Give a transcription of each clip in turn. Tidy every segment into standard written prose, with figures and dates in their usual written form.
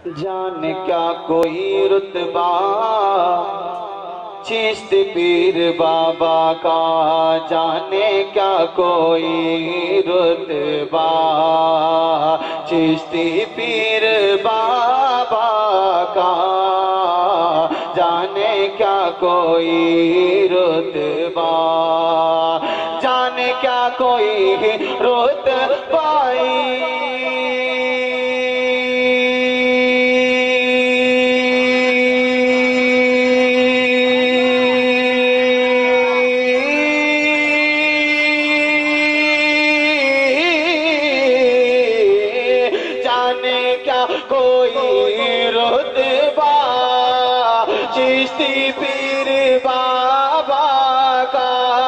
जाने क्या कोई रुतबा चिश्ती पीर बाबा का, जाने क्या कोई रुतबा चिश्ती पीर बाबा का, जाने क्या कोई रुतबा, जाने क्या कोई रुतबाई। चिश्ती पीर बाबा का,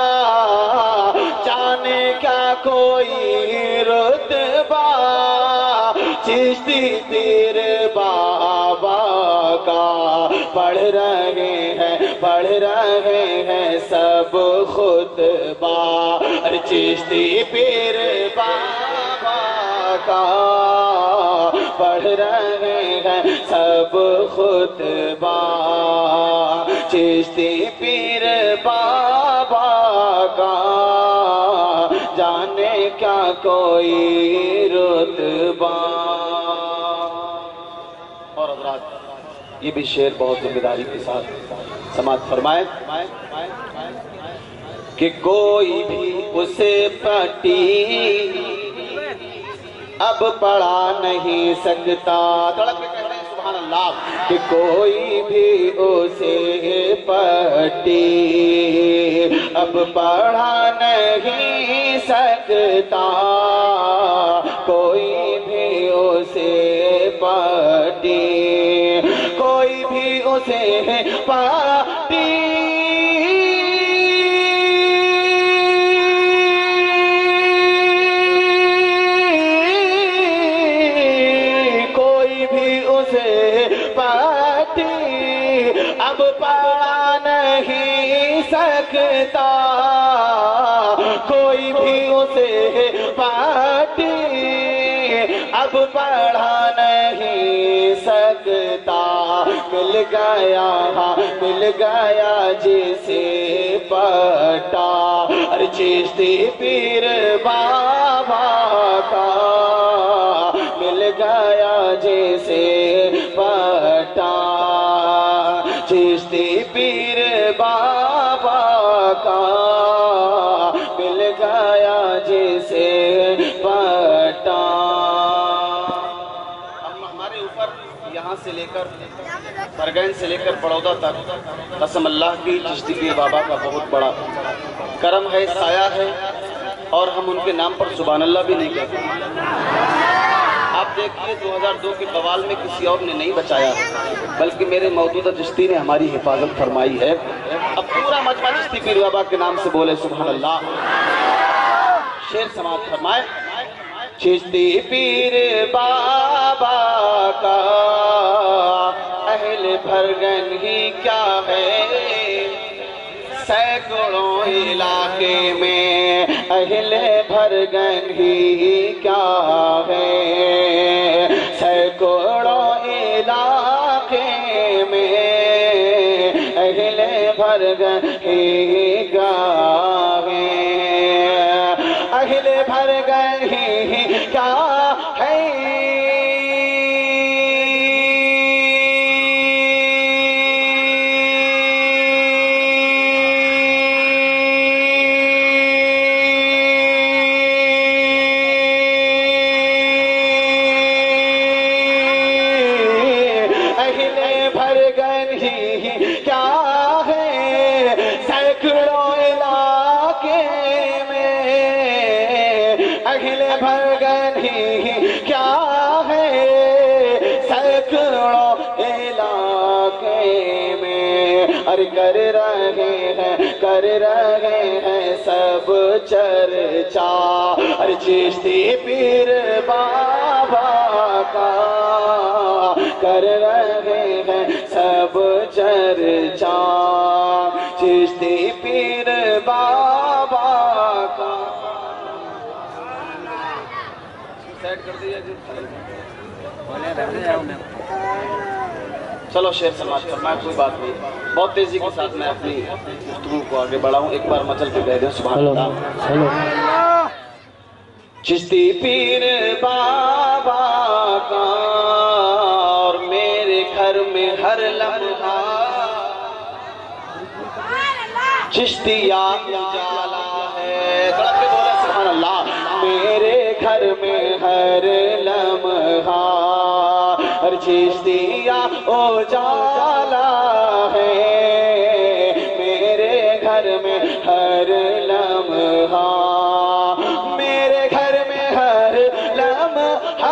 जाने क्या कोई रुतबा चिश्ती पीर बाबा का। पढ़ रहे हैं सब खुतबा, अरे चिश्ती पीर बाबा का पढ़ रहे हैं सब खुतबा चिश्ती पीर बाबा का, जाने क्या कोई रुतबा। और हज़रात ये भी शेर बहुत जिम्मेदारी के साथ समाअत फरमाए कि कोई भी उसे पटी अब पढ़ा नहीं सकता। तड़प के कहते हैं सुभान अल्लाह कि कोई भी उसे पढ़ी अब पढ़ा नहीं सकता, कोई भी उसे पढ़ी, कोई भी उसे पढ़ी, अब पढ़ा नहीं सकता, कोई भी उसे पढ़ी अब पढ़ा नहीं सकता। मिल गया जिसे पटा, अरे चिश्ती पीर बाबा का मिल गया जिसे पटा, चिश्ती पीर बाबा का मिल गया जिसे पटा। हमारे ऊपर यहाँ से लेकर बरगैन से लेकर बड़ौदा तक कसम अल्लाह की चिश्ती पीर बाबा का बहुत बड़ा करम है, साया है, और हम उनके नाम पर सुभान अल्लाह भी नहीं कहते। आप देखिए 2002 के बवाल में किसी और ने नहीं बचाया, बल्कि मेरे मौजूदा चिश्ती ने हमारी हिफाजत फरमाई है। अब पूरा मजमा चिश्ती पीर बाबा के नाम से बोले सुभान अल्लाह। शेर समाअत फरमाए चिश्ती पीर बाबा का अहले भरगन ही क्या है, सैकड़ों इलाके में अहले भरगन ही क्या है, सैकड़ों इलाके में अहले भरगन ही क्या है, अहले भरगन ही क्या है। अखिल भरगन ही क्या है, सैकड़ों इलाके में, अरे कर रहे हैं सब चर्चा, अरे चिश्ती पीर बाबा का कर रहे हैं सब चर्चा, चिश्ती पीर बाबा का। چلو شیر سماعت فرمائے، کوئی بات نہیں. بہت تیزی کے ساتھ میں اپنی گفتگو کو آگے بڑھاؤں. ایک بار مچل پہ کہہ دیں سبحان اللہ. چشتی پیر بابا کا اور میرے گھر میں ہر لمحہ چشتیہ اجالا ہے. تڑپ کے بولے سبحان اللہ. میرے گھر میں ہر لمحہ ہر چشتیہ اجالا ہے. میرے گھر میں ہر لمحہ میرے گھر میں ہر لمحہ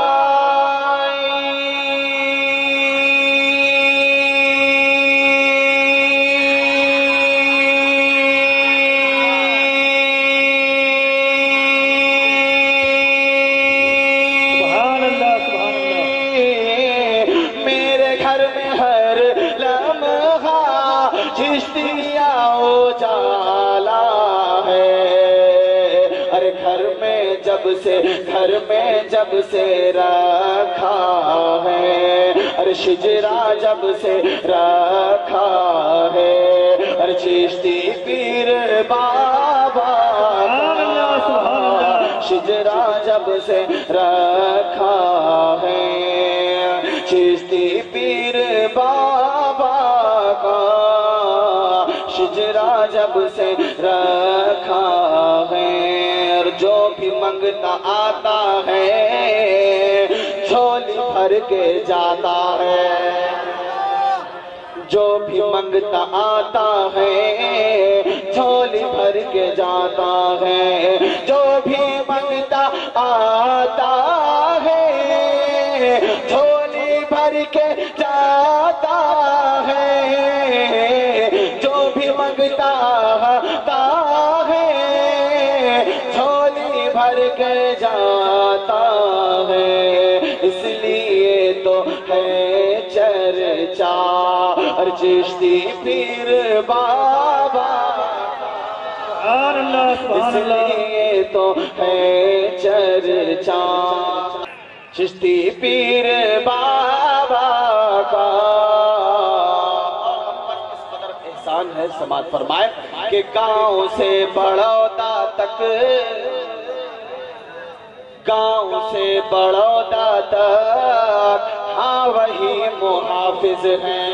گھر میں جب سے رکھا ہے. ارے شجرا جب سے رکھا ہے. ارے چشتی پیر بابا شجرا جب سے رکھا ہے. چشتی پیر بابا کا شجرا جب سے رکھا ہے. جو بھی منگتا آتا ہے جھولی بھر کے جاتا ہے. جو بھی منگتا آتا ہے جھولی بھر کے جاتا ہے. جو بھی منگتا آتا ہے جھولی بھر کے جاتا ہے. جو بھی منگتا آتا ہے جھولی بھر کے جاتا ہے. اس لیے تو ہے چرچا اور چشتی پیر بابا. اس لیے تو ہے چرچا چشتی پیر بابا کا. احسان ہے سماعت فرمائے کہ گاؤں سے بڑودا تک گاؤں سے بڑودا تک ہاں وہی محافظ ہیں.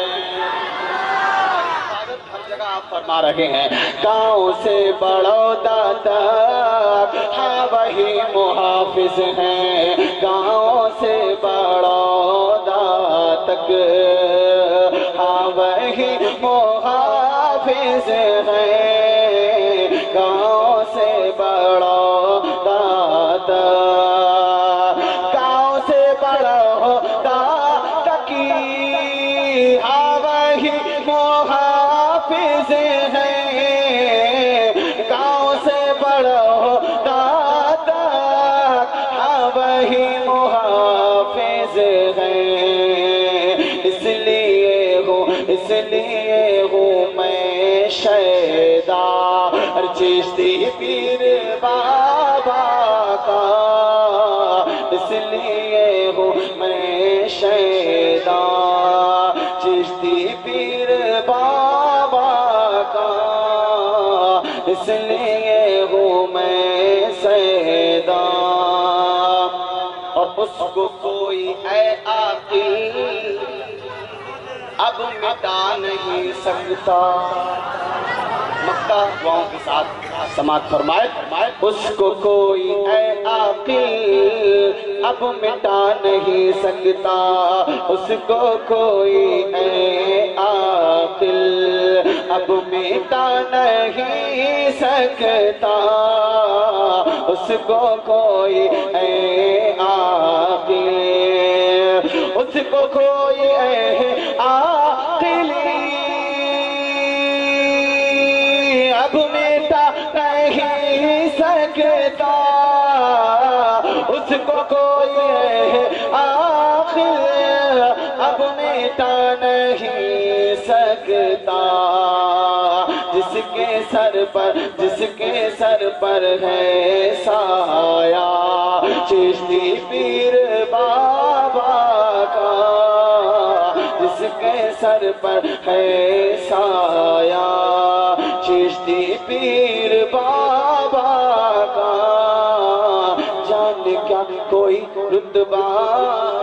ہر جگہ آپ فرما رہے ہیں گاؤں سے بڑودا تک ہاں وہی محافظ ہیں. گاؤں سے بڑودا تک ہاں وہی محافظ ہیں. گاؤں سے بڑودا گاؤں سے بڑودا تک ہاں وہی محافظ ہیں. گاؤں سے بڑودا تک ہاں وہی محافظ ہیں. اس لیے ہوں میں شیدا اور چشتی پیر بابا کا. اس لیے ہوں میں شیدا چشتی پیر بابا کا. اس لیے ہوں میں شیدا. اور اس کو کوئی اے عاقل اب مٹا نہیں سکتا. مکہ دعاؤں کے ساتھ سماعت فرمائے. اس کو کوئی اے عاقل اب مٹا نہیں سکتا. اس کو کوئی اے عاقل اب مٹا نہیں سکتا. اس کو کوئی اے عاقل اس کو کوئی اے عاقل اب مٹا نہیں سکتا. اس کو کوئی عاقل اب مٹا نہیں سکتا. جس کے سر پر جس کے سر پر ہے سایہ چشتی پیر بابا کا جس کے سر پر ہے سایہ چشتی پیر بابا کا جان کیا کوئی رتبہ